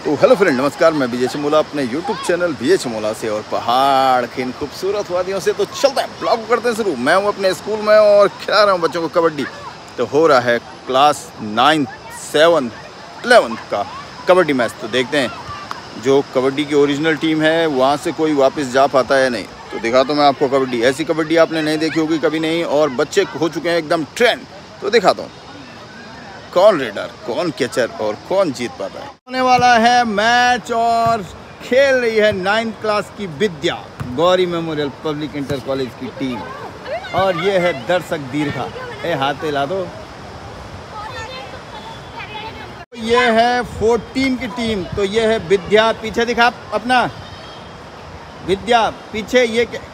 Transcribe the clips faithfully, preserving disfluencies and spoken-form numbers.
तो hello friend, नमस्कार। मैं विजय चमोला अपने यूट्यूब चैनल विजय चमोला से और पहाड़ की इन खूबसूरत वादियों से तो चलता है ब्लॉग करते हैं शुरू। मैं हूँ अपने स्कूल में और खिला रहा हूँ बच्चों को कबड्डी। तो हो रहा है क्लास नाइन्थ सेवन्थ इलेवंथ का कबड्डी मैच। तो देखते हैं जो कबड्डी की ओरिजिनल टीम है वहाँ से कोई वापस जा पाता है नहीं। तो दिखाता हूँ मैं आपको कबड्डी। ऐसी कबड्डी आपने नहीं देखी होगी कभी नहीं, और बच्चे हो चुके हैं एकदम ट्रेंड। तो दिखाता हूँ कौन रेडर, कौन कैचर और कौन जीत पाता है। होने वाला है मैच और खेल रही है नाइन्थ क्लास की Vidya, Gauri memorial public inter college की टीम। और ये है दर्शक दीर्घा। ए हाथ ला दो। ये है फोर्टीन की टीम। तो ये है विद्या, पीछे दिखा अपना विद्या पीछे। ये क्या,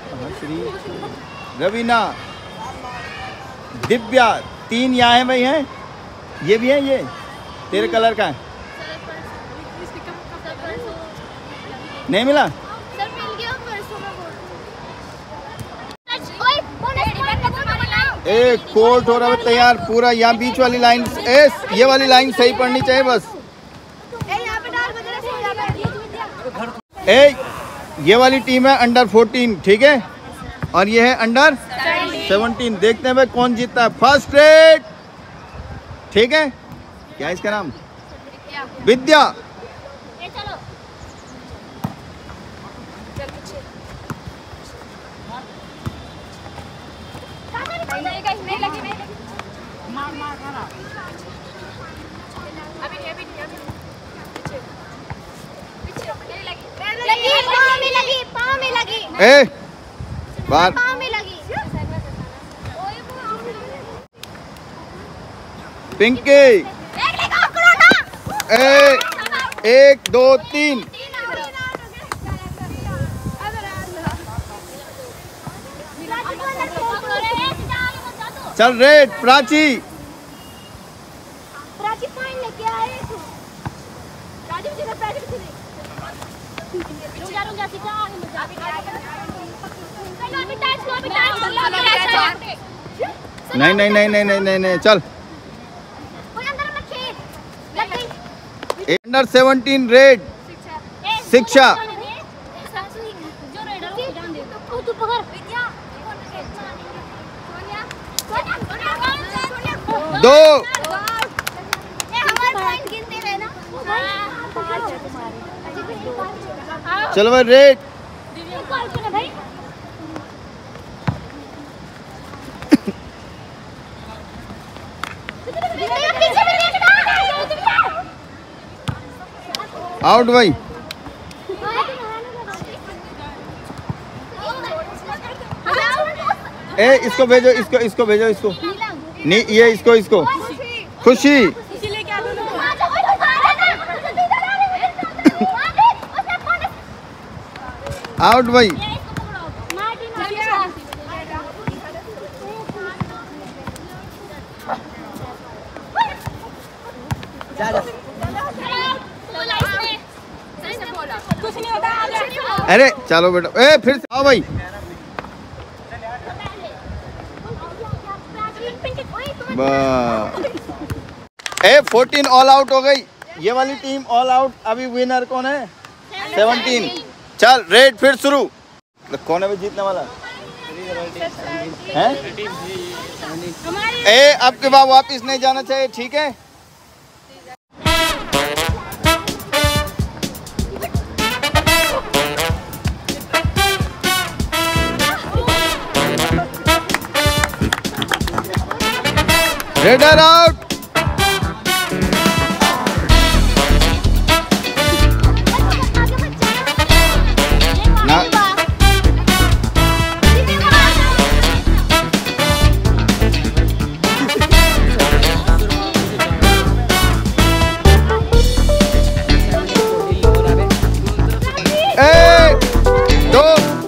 श्री रवीना, दिव्या, तीन यहाँ है भाई हैं। ये भी है, ये तेरे कलर का है। नहीं मिला एक कोर्ट हो रहा है तैयार पूरा। यहाँ बीच वाली लाइन, एस ये वाली लाइन सही पड़नी चाहिए बस। ए ये वाली टीम है अंडर फोर्टीन, ठीक है, और ये है अंडर सेवनटीन। देखते हैं भाई कौन जीतता है। फर्स्ट रेड, ठीक है। क्या इसका नाम? विद्या। ए बार पिंकी। ए एक दो तीन। चल रेड, प्राची। प्राची पॉइंट लेके आए तू। राजू जी का प्राची किधर है? रुक जा रुक जा सीधा आगे मत जा। चलो अभी टच लो, अभी टच। नहीं नहीं नहीं नहीं नहीं नहीं नहीं चल। कोई अंदर मत खेल। लग गई। अंडर सेवनटीन रेड शिक्षा। जो रेडर को जान दे तो तू पकड़ विद्या। दो। चलो भाई रेड। आउट भाई। ए इसको भेजो, इसको इसको भेजो, इसको नहीं, ये इसको इसको खुशी। आउट भाई। अरे चलो बेटा, ए फिर से आओ भाई। ए फोर्टीन ऑल आउट हो गई ये वाली टीम, ऑल आउट। अभी विनर कौन है? सेवनटीन। चल रेड फिर शुरू। तो कौन है जीतने वाला है? ए आपके बाद वापिस नहीं जाना चाहिए, ठीक है। Raider out. ना ए दो।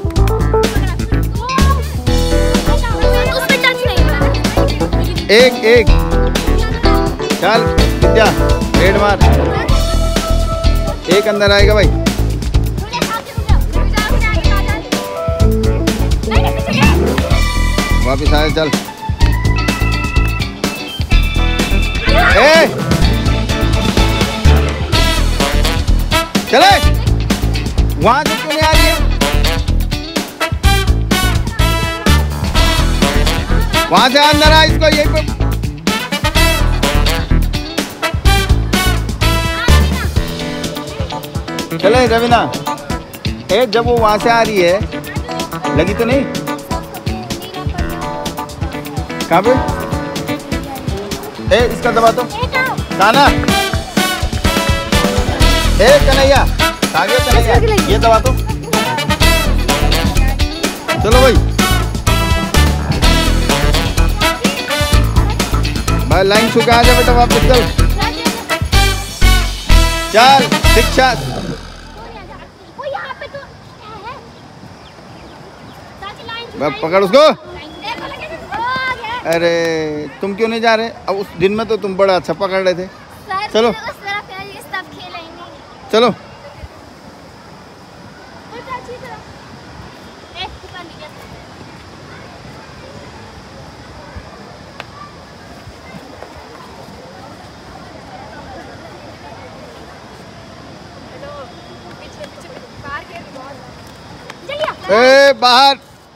एक एक। चल विद्या रेड मार। एक अंदर आएगा भाई। वापिस आए। चल ए चले वहां से क्यों नहीं आ रही है? वहां से अंदर आ, इसको यही पे चले रवीना। ए जब वो वहां से आ रही है लगी तो नहीं? कहाँ पे? ए इसका दबा तो ताना। ए कन्हैया कहाँ गया कन्हैया? ये दबा तो। चलो भाई भाई लाइन छू के आ जा बेटा वापस चल चल शिक्षा। वो यहाँ पे तो है। चाची लाइन मैं पकड़ उसको। देखो लगे तो आ गया। अरे तुम क्यों नहीं जा रहे? अब उस दिन में तो तुम बड़ा अच्छा पकड़ रहे थे। सर चलो। उस तरफ है, ये सब खेलेंगे। चलो वो चाची तरफ एक दुकान नहीं गया। ए बाहर।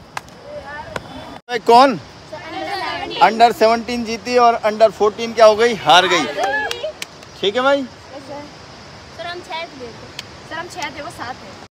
कौन अंडर सेवनटीन जीती और अंडर फोर्टीन क्या हो गई? हार गई। ठीक है भाई। सर हम छह दे सर हम छह दे वो सात है।